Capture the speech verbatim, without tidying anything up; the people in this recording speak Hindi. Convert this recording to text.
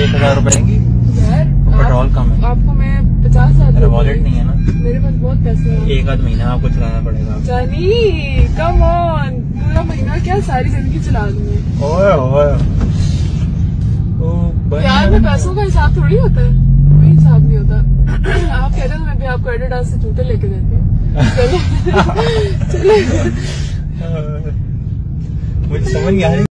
एक हजार रुपए देंगी यार पेट्रोल कम है। आपको मैं पचास हजार वॉलेट नहीं है ना मेरे पास, बहुत पैसे हैं। एक आध महीना आपको चलाना पड़ेगा। जानी कम ऑन, पूरा महीना क्या सारी जिंदगी चला दूंगी। ओए ओए प्यार में पैसों का हिसाब थोड़ी होता है, कोई हिसाब नहीं होता। आप कहते हो मैं भी आपको एडिडास से जूते लेके देती हूँ। चलो चलो मुझे समझ नहीं आ रही।